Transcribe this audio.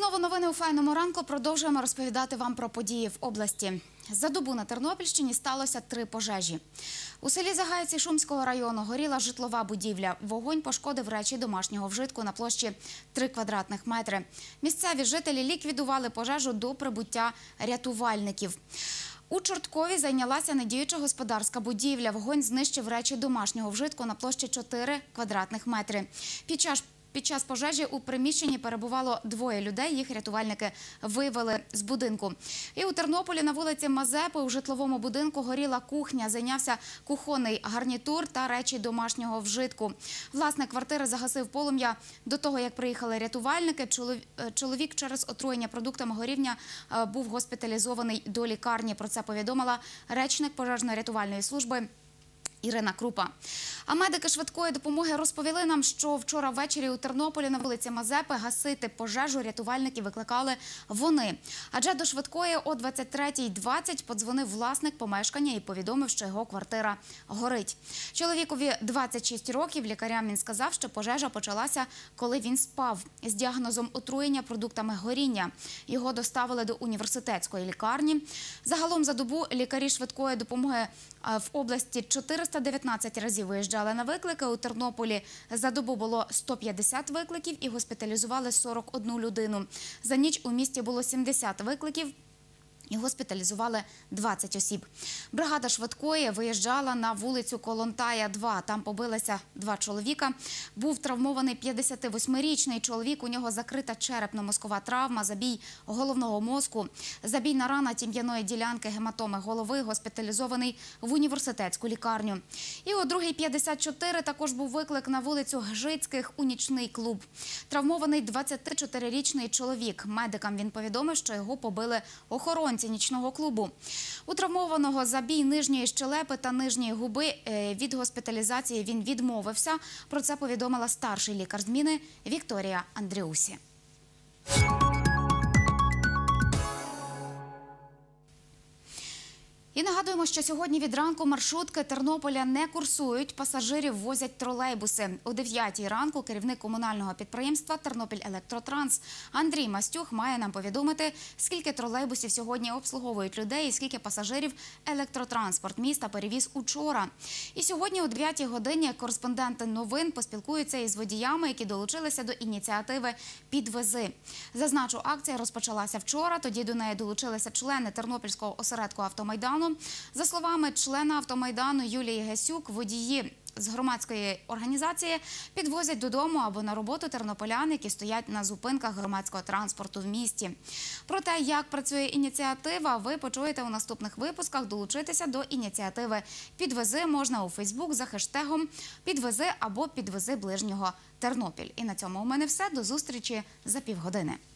Знову новини у «Файному ранку». Продовжуємо розповідати вам про події в області. За добу на Тернопільщині сталося 3 пожежі. У селі Загайці Шумського району горіла житлова будівля. Вогонь пошкодив речі домашнього вжитку на площі 3 квадратних метри. Місцеві жителі ліквідували пожежу до прибуття рятувальників. У Чорткові зайнялася недіюча господарська будівля. Вогонь знищив речі домашнього вжитку на площі 4 квадратних метри. Під час пожежі у приміщенні перебувало 2 людей, їх рятувальники вивели з будинку. І у Тернополі на вулиці Мазепи у житловому будинку горіла кухня, зайнявся кухонний гарнітур та речі домашнього вжитку. Власник квартири загасив полум'я до того, як приїхали рятувальники. Чоловік через отруєння продуктами горіння був госпіталізований до лікарні. Про це повідомила речник пожежно-рятувальної служби Ірина Крупа. А медики швидкої допомоги розповіли нам, що вчора ввечері у Тернополі на вулиці Мазепи гасити пожежу рятувальники викликали вони. Адже до швидкої о 23:20 подзвонив власник помешкання і повідомив, що його квартира горить. Чоловікові 26 років, лікарям він сказав, що пожежа почалася, коли він спав з діагнозом отруєння продуктами горіння. Його доставили до університетської лікарні. Загалом за добу лікарі швидкої допомоги в області 419 разів виїжджали на виклики. У Тернополі за добу було 150 викликів і госпіталізували 41 людину. За ніч у місті було 70 викликів і госпіталізували 20 осіб. Бригада швидкої виїжджала на вулицю Колонтая, 2. Там побилися 2 чоловіка. Був травмований 58-річний чоловік. У нього закрита черепно-мозкова травма, забій головного мозку, забійна рана тім'яної ділянки, гематоми голови, госпіталізований в університетську лікарню. І о 2:54 також був виклик на вулицю Гжицьких у нічний клуб. Травмований 24-річний чоловік. Медикам він повідомив, що його побили охоронці нічного клубу. У травмованого забій нижньої щелепи та нижньої губи. Від госпіталізації він відмовився. Про це повідомила старший лікар зміни Вікторія Андріусі. І нагадуємо, що сьогодні від ранку маршрутки Тернополя не курсують, пасажирів возять тролейбуси. О 9:00 ранку керівник комунального підприємства «Тернопіль-Електротранс» Андрій Мастюх має нам повідомити, скільки тролейбусів сьогодні обслуговують людей і скільки пасажирів електротранспорт міста перевіз учора. І сьогодні о 9:00 годині кореспонденти новин поспілкуються із водіями, які долучилися до ініціативи «Підвези». Зазначу, акція розпочалася вчора, тоді до неї долучилися члени Тернопільського осередку «Автомайдану». За словами члена «Автомайдану» Юлії Гесюк, водії з громадської організації підвозять додому або на роботу тернополян, які стоять на зупинках громадського транспорту в місті. Про те, як працює ініціатива, ви почуєте у наступних випусках. Долучитися до ініціативи «Підвези» можна у Фейсбук за хештегом «Підвези» або «Підвези ближнього Тернопіль». І на цьому у мене все. До зустрічі за півгодини.